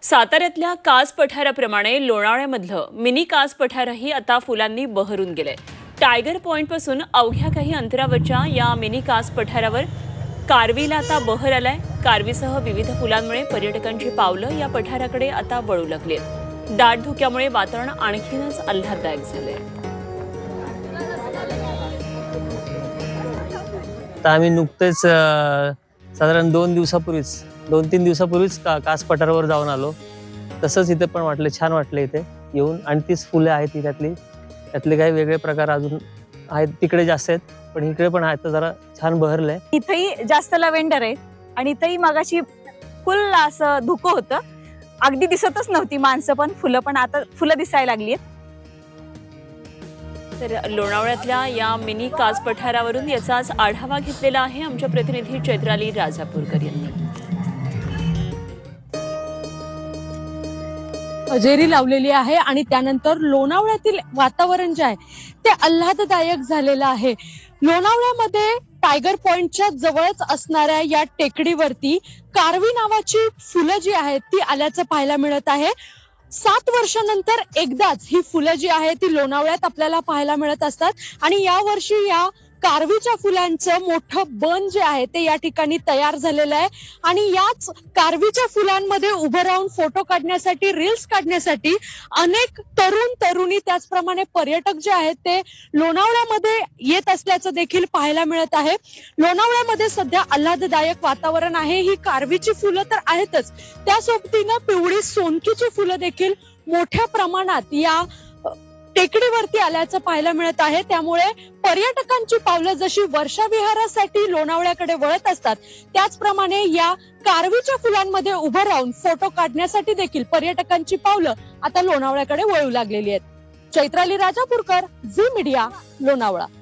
साताऱ्यातल्या कास पठाराप्रमाणे लोणावळ्यामधलं mini कास पठारही आता फुलांनी बहरून गेलंय। टायगर पॉइंट पासून अवघ्या काही अंतरावरच्या या मिनी कास पठारावर कारवीला आता बहर आलाय। कारवीसह विविध फुलांमुळे पर्यटकांची पावलं या पठाराकडे आता वळू लागलीत। दाट धुक्यामुळे वातावरण आणखीनच आल्हाददायक झालंय। आम्ही नुकतेच साधारण 2-3 दिवसापूर्वीच कास पठारावर जाऊन आलो। तसंच इथे पण वाटलं, छान वाटलं इथे येऊन। आणि तीच फुले आहेत त्यातले काही वेगळे प्रकार अजून आहेत, तिकडे जास्त आहेत पण इकडे पण आहेत, तर जरा छान बहरलंय। इथेही जास्त लव्हेंडर आहे आणि इथेही मगाशी फुल असं धुकं होतं, अगदी दिसतच नव्हती माणसं पण फुलं, पण आता फुलं दिसायला लागली आहेत। तर लोणावळ्यातल्या या मिनी कास पठारावरून याचाच आढावा घेतलेला आहे आमच्या प्रतिनिधी चैत्राली राजापूरकर यांनी। हजेरी लावलेली आहे आणि त्यानंतर लोणावळ्यातील वातावरण जे आहे ते आल्हाददायक झालेलं आहे। लोणावळ्यामध्ये टायगर पॉइंटच्या जवळच असणाऱ्या या टेकडीवरती कारवी नावाची फुलं जी आहेत ती आल्याचं पाहायला मिळत आहे। 7 वर्षानंतर एकदाच ही फुलं जी आहेत ती लोणावळ्यात आपल्याला पाहायला मिळत असतात आणि या वर्षी या कारवीच्या फुलांचं मोठं बन जे आहे ते या ठिकाणी तयार झालेलं आहे आणि याच कारवीच्या फुलांमध्ये उभं राहून फोटो काढण्यासाठी, रील्स काढण्यासाठी अनेक तरुणी त्याचप्रमाणे पर्यटक जे आहेत ते लोणावळ्यामध्ये येत असल्याचं देखील पाहायला मिळत आहे। लोणावळ्यामध्ये सध्या आल्हाददायक वातावरण आहे। ही कारवीची फुलं तर आहेतच, त्या सोबतीनं पिवळी सोनकीची फुलं देखील मोठ्या प्रमाणात या टेकडीवरती आल्याचं पाहायला मिळत आहे। त्यामुळे पर्यटकांची पावलं जशी वर्षाविहारासाठी लोणावळ्याकडे वळत असतात, त्याचप्रमाणे या कारवीच्या फुलांमध्ये उभं राहून फोटो काढण्यासाठी देखील पर्यटकांची पावलं आता लोणावळ्याकडे वळू लागलेली आहेत। चैत्राली राजापूरकर, झी मीडिया, लोणावळा।